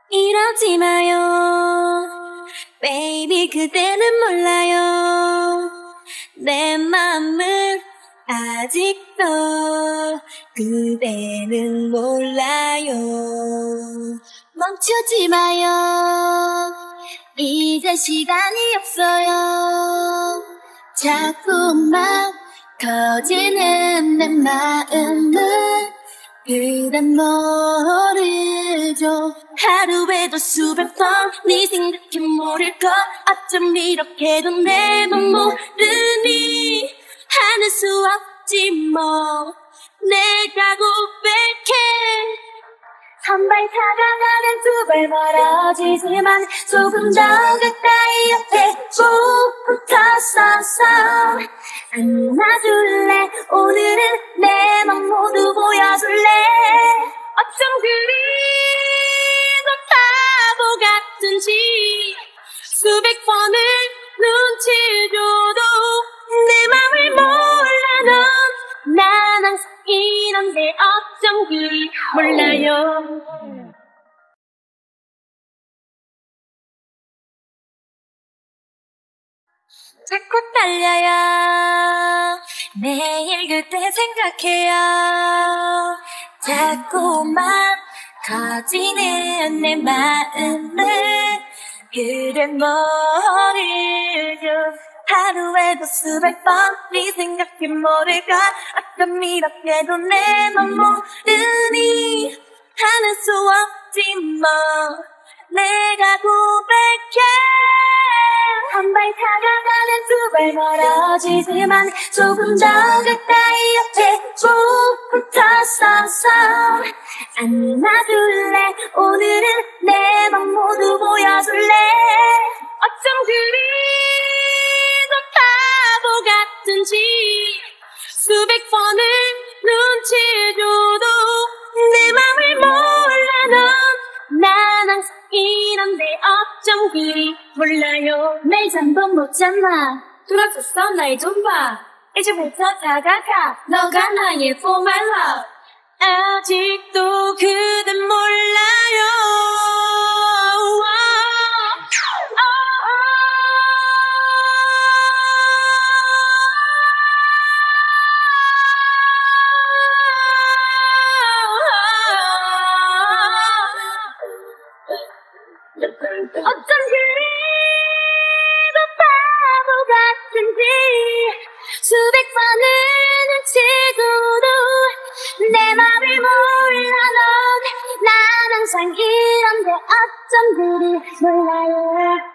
이러지 마요 baby 그대는 몰라요 내 맘은 아직도 그대는 몰라요 멈추지 마요 이제 시간이 없어요 자꾸만 커지는 내 마음은 그댄 모르죠 하루에도 수백 번 네 생각해 모를까 어쩜 이렇게도 내 맘 모르니 하는 수 없지 뭐 내가 고백해 한 발 다가가면 두 발 멀어지지만 조금 더 가까이 옆에 꼭 붙었었어 안아줄래 오늘은 내 맘 모두 보여줄래 어쩜 그리 더 바보 같은지 수백 번을 눈치 줘도 내 맘을 몰라 넌 항상 이런데 어쩜 그리 몰라요 자꾸 떨려요 매일 그때 생각해요 자꾸만 커지는 내 마음은 그래 모르죠 하루에도 수백 번 네 생각해 모를까 어쩜 이렇게도 내 맘 모르니 하는 수 없지 뭐 내가 고백해 한 발 다가가면 두 발 멀어지지만 조금 더 가까이 옆에 꼭 붙었었어 안아줄래 오늘은 내 맘 모두 보여줄래 어쩜 그리 더 바보 같은지 수백 번을 눈치 줘도 내 맘을 몰라 난 항상 이런데 어쩜 그리 몰라요 매일 잠도 못 잤나 돌아섰어 날 좀 봐 이제부터 다가가 너가 나의 for my love 아직도 그댄 몰라요 어쩜 그리 더 바보 같은지 수백 번을 눈치고도 내 맘을 몰라 넌 항상 이런데 어쩜 그리 몰라요